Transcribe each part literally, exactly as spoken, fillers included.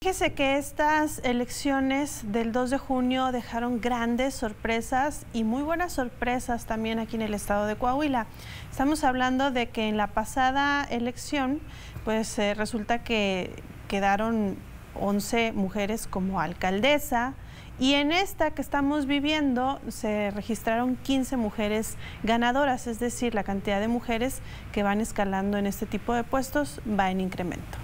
Fíjese que estas elecciones del dos de junio dejaron grandes sorpresas y muy buenas sorpresas también aquí en el estado de Coahuila. Estamos hablando de que en la pasada elección, pues eh, resulta que quedaron once mujeres como alcaldesa, y en esta que estamos viviendo se registraron quince mujeres ganadoras, es decir, la cantidad de mujeres que van escalando en este tipo de puestos va en incremento.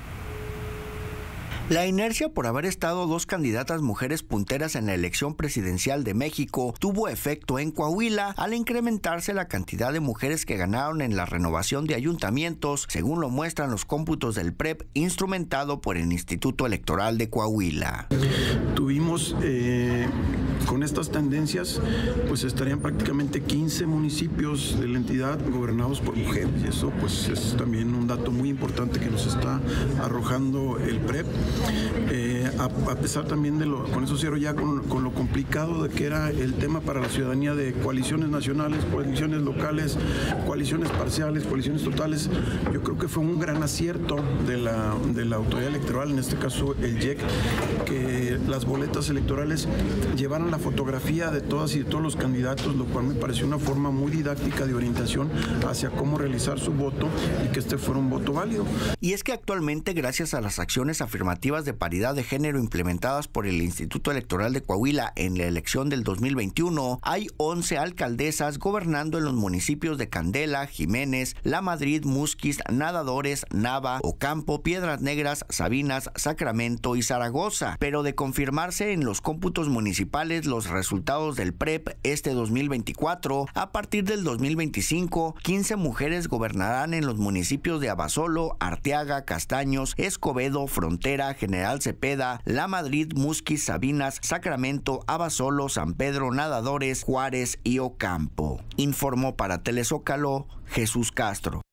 La inercia por haber estado dos candidatas mujeres punteras en la elección presidencial de México tuvo efecto en Coahuila al incrementarse la cantidad de mujeres que ganaron en la renovación de ayuntamientos, según lo muestran los cómputos del P R E P instrumentado por el Instituto Electoral de Coahuila. Tuvimos eh, con estas tendencias, pues estarían prácticamente quince municipios de la entidad gobernados por mujeres, y eso pues es también un dato muy importante que nos está arrojando el P R E P. Eh, a, a pesar también de lo, con eso cierro ya con, con lo complicado de que era el tema para la ciudadanía de coaliciones nacionales, coaliciones locales, coaliciones parciales, coaliciones totales. Yo creo que fue un gran acierto de la, de la autoridad electoral, en este caso el I E C, que las boletas electorales llevaran la fotografía de todas y de todos los candidatos, lo cual me pareció una forma muy didáctica de orientación hacia cómo realizar su voto y que este fuera un voto válido. Y es que actualmente, gracias a las acciones afirmativas de paridad de género implementadas por el Instituto Electoral de Coahuila en la elección del dos mil veintiuno, hay once alcaldesas gobernando en los municipios de Candela, Jiménez, La Madrid, Musquis, Nadadores, Nava, Ocampo, Piedras Negras, Sabinas, Sacramento y Zaragoza. Pero de confirmarse en los cómputos municipales los resultados del P R E P este dos mil veinticuatro, a partir del dos mil veinticinco, quince mujeres gobernarán en los municipios de Abasolo, Arteaga, Castaños, Escobedo, Frontera, General Cepeda, La Madrid, Musquis, Sabinas, Sacramento, Abasolo, San Pedro, Nadadores, Juárez y Ocampo. Informó para Telezócalo Jesús Castro.